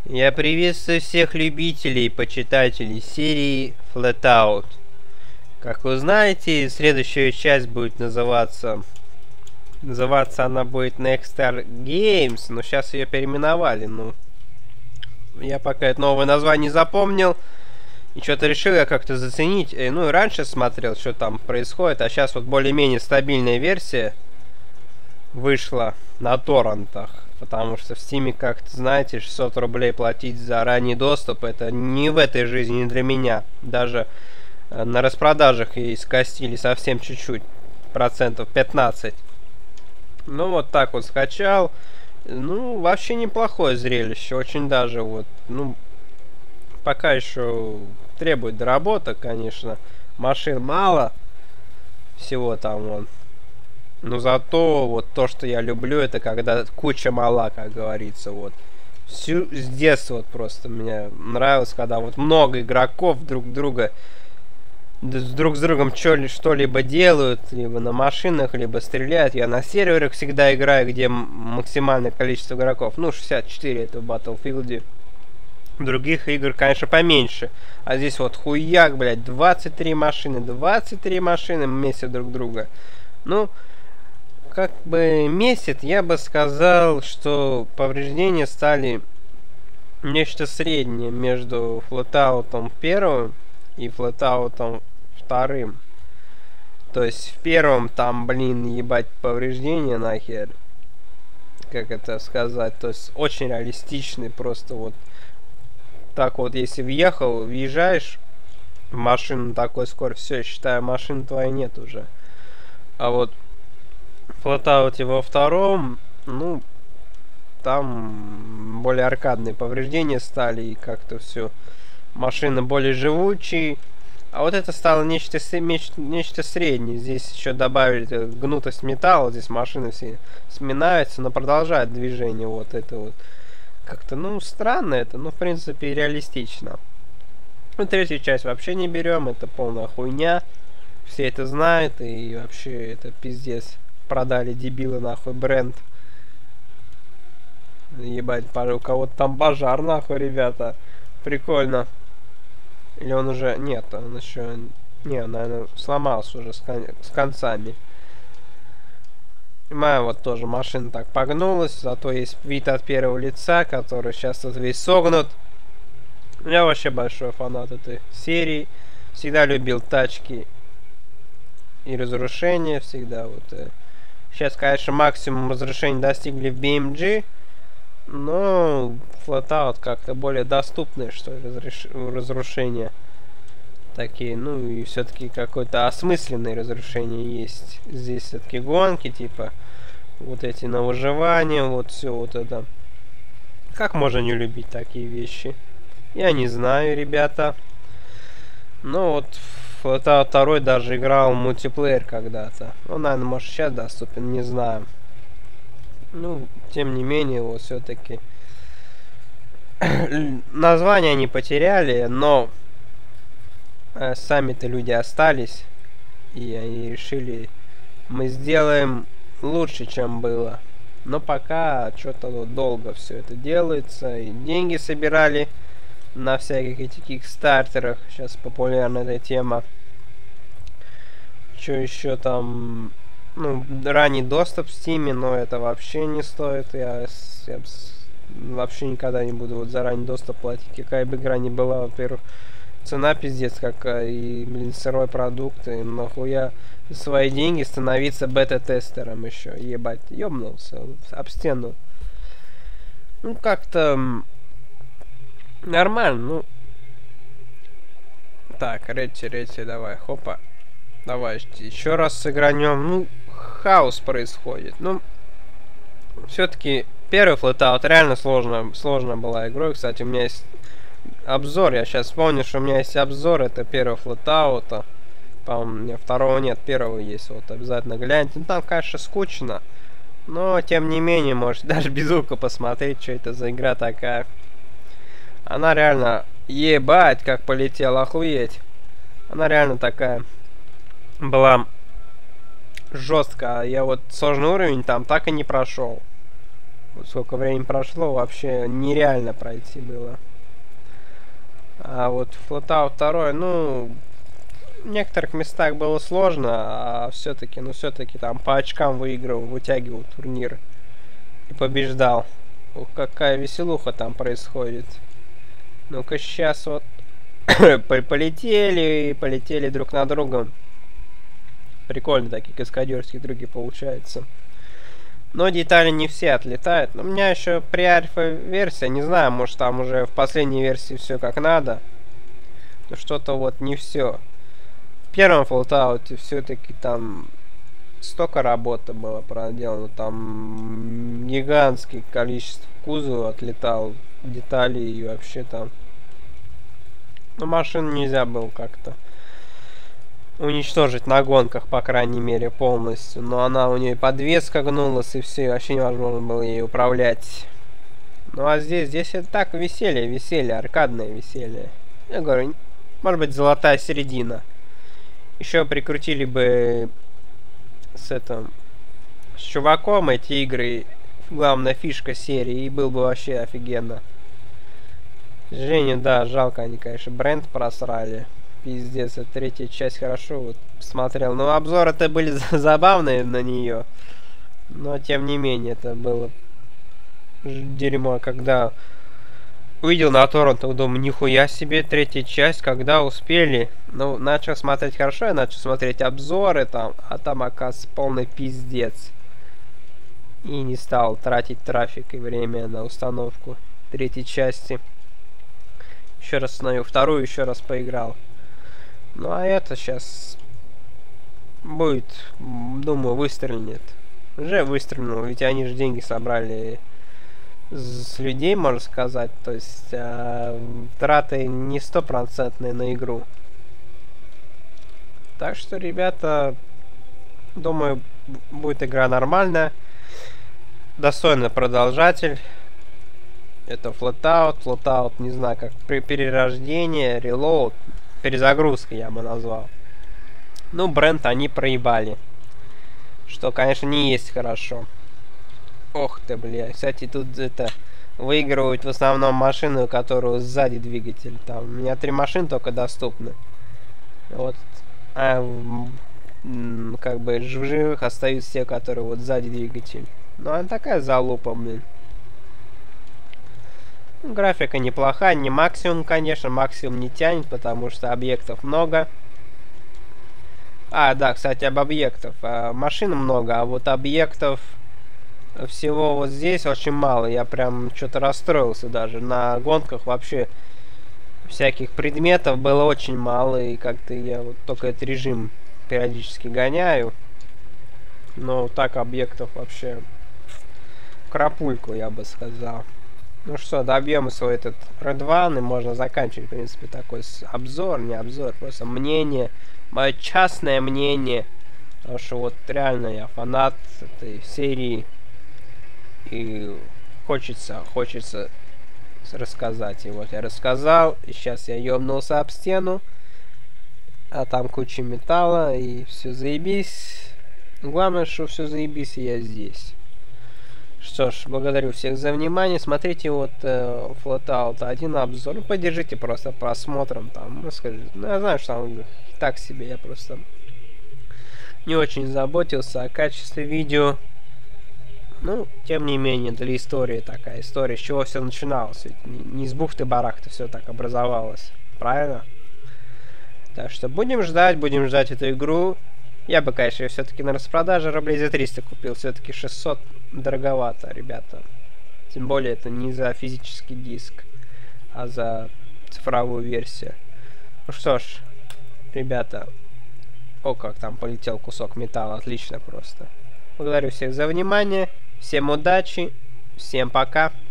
Я приветствую всех любителей и почитателей серии Flatout. Как вы знаете, следующая часть будет называться она будет Next Star Games, но сейчас ее переименовали. Ну, я пока это новое название не запомнил. И что-то решил я как-то заценить. Ну и раньше смотрел, что там происходит, а сейчас вот более-менее стабильная версия вышла на торрентах. Потому что в Стиме, как знаете, 600 рублей платить за ранний доступ, это не в этой жизни, не для меня. Даже на распродажах и скостили совсем чуть-чуть, процентов 15. Ну вот так вот скачал. Ну, вообще неплохое зрелище, очень даже вот, ну, пока еще требует доработок, конечно. Машин мало, всего там вон. Но зато вот то, что я люблю, это когда куча мала, как говорится, вот. С детства вот просто мне нравилось, когда вот много игроков друг друга друг с другом что-либо делают, либо на машинах, либо стреляют. Я на серверах всегда играю, где максимальное количество игроков. Ну, 64 это в Battlefield. Других игр, конечно, поменьше. А здесь вот хуяк, блядь, 23 машины месят друг друга. Ну, как бы месяц, я бы сказал, что повреждения стали нечто среднее между Flatout первым и Flatout вторым. То есть в первом там, блин, ебать повреждения нахер. Как это сказать? То есть очень реалистичный, просто вот так вот, если въезжаешь в машину такой скорости, все, я считаю, машины твоей нет уже. А вот в Flatout во втором, ну, там более аркадные повреждения стали, и как-то все. Машины более живучие. А вот это стало нечто среднее. Здесь еще добавили гнутость металла. Здесь машины все сминаются, но продолжают движение. Вот это вот. Как-то, ну, странно это, но в принципе реалистично. Ну, третью часть вообще не берем. Это полная хуйня. Все это знают. И вообще это пиздец. Продали дебилы нахуй бренд. Ебать, у кого-то там пожар нахуй, ребята. Прикольно. Или он уже... Нет, он еще... Не, наверное, сломался уже с концами. И моя вот тоже машина так погнулась. Зато есть вид от первого лица, который сейчас тут весь согнут. Я вообще большой фанат этой серии. Всегда любил тачки и разрушения. Всегда вот... Сейчас, конечно, максимум разрушений достигли в BMG. Но Flatout как-то более доступные, что ли, разрушения. Такие, ну и все-таки какое-то осмысленное разрушение есть. Здесь все-таки гонки, типа, вот эти на выживание, вот все вот это. Как можно не любить такие вещи? Я не знаю, ребята. Но вот Flatout 2 даже играл в мультиплеер когда-то. Он, наверное, может сейчас доступен, не знаю. Ну, тем не менее, вот все-таки название они потеряли, но сами-то люди остались, и они решили, мы сделаем лучше, чем было. Но пока что-то вот долго все это делается, и деньги собирали на всяких этих кикстартерах, сейчас популярна эта тема. Что еще там... Ну, ранний доступ в Steam, но это вообще не стоит. Я вообще никогда не буду вот за ранний доступ платить. Какая бы игра ни была, во-первых, цена пиздец какая, и, блин, сырой продукт, и нахуя свои деньги становиться бета-тестером еще. Ебать, ёбнулся об стену. Ну, как-то нормально, ну. Так, Ретти, давай, хопа. Давай, еще раз сыгранем. Ну, хаос происходит. Ну, все-таки первый Flatout реально сложно была игрой. Кстати, у меня есть обзор. Я сейчас вспомнил, что у меня есть обзор. Это первого Flatout. По-моему, второго нет, первого есть. Вот, обязательно гляньте. Ну, там, конечно, скучно. Но, тем не менее, можете даже без звука посмотреть, что это за игра такая. Она реально... Ебать, как полетела, охуеть. Она реально такая... Была жестко. Я вот сложный уровень там так и не прошел. Вот сколько времени прошло, вообще нереально пройти было. А вот Flatout 2, ну, в некоторых местах было сложно, а все-таки, ну, все-таки там по очкам выигрывал, вытягивал турнир и побеждал. Ух, какая веселуха там происходит. Ну-ка, сейчас вот полетели друг на друга. Прикольно, такие каскадерские трюки получаются. Но детали не все отлетают. Но у меня еще при альфа-версия, не знаю, может там уже в последней версии все как надо. Но что-то вот не все. В первом Fallout все-таки там столько работы было проделано. Там гигантское количество кузова отлетал, деталей и вообще там. Но машину нельзя было как-то уничтожить на гонках, по крайней мере, полностью. Но она у нее подвеска гнулась, и все, вообще невозможно было ей управлять. Ну а здесь это так, веселье, аркадное веселье. Я говорю, может быть, золотая середина. Еще прикрутили бы с чуваком эти игры, главная фишка серии, и был бы вообще офигенно. К сожалению, да, жалко они, конечно, бренд просрали. Пиздец, это третья часть хорошо вот смотрел. Но обзоры-то были забавные на нее. Но тем не менее, это было дерьмо, когда увидел на торрентах, думаю, нихуя себе, третья часть, когда успели. Ну, начал смотреть хорошо, я начал смотреть обзоры там, а там, оказывается, полный пиздец. И не стал тратить трафик и время на установку третьей части. Еще раз установил вторую, еще раз поиграл. Ну а это сейчас будет, думаю, выстрелит. Уже выстрелил, ведь они же деньги собрали с людей, можно сказать. То есть траты не стопроцентные на игру. Так что, ребята, думаю, будет игра нормальная. Достойный продолжатель. Это Flatout, не знаю, как перерождение, Reload. Перезагрузка я бы назвал. Ну, бренд они проебали. Что, конечно, не есть хорошо. Ох ты, бля. Кстати, тут это выигрывают в основном машины, у которых сзади двигатель. Там у меня 3 машины только доступны. Вот. Как бы в живых остаются те, которые вот сзади двигатель. Ну, она такая залупа, блин. Графика неплохая, не максимум, конечно, максимум не тянет, потому что объектов много. А, да, кстати, об объектах. Машин много, а вот объектов всего вот здесь очень мало. Я прям что-то расстроился даже. На гонках вообще всяких предметов было очень мало, и как-то я вот только этот режим периодически гоняю. Но так объектов вообще крапульку, я бы сказал. Ну что, добьем свой этот Red One, и можно заканчивать, в принципе, такой обзор, не обзор, просто мнение, мое частное мнение, потому что вот реально я фанат этой серии, и хочется рассказать, и вот я рассказал, и сейчас я ёбнулся об стену, а там куча металла, и все заебись, главное, что все заебись, и я здесь. Что ж, благодарю всех за внимание. Смотрите вот Flatout 1 обзор. Ну, поддержите просто просмотром там. Ну, скажите. Ну, я знаю, что там так себе. Я просто не очень заботился о качестве видео. Ну, тем не менее, для истории такая история. С чего все начиналось. Ведь не с бухты-барахты все так образовалось. Правильно? Так что будем ждать эту игру. Я бы, конечно, все-таки на распродаже рублей за 300 купил. Все-таки 600 дороговато, ребята. Тем более это не за физический диск, а за цифровую версию. Ну что ж, ребята. О, как там полетел кусок металла. Отлично просто. Благодарю всех за внимание. Всем удачи. Всем пока.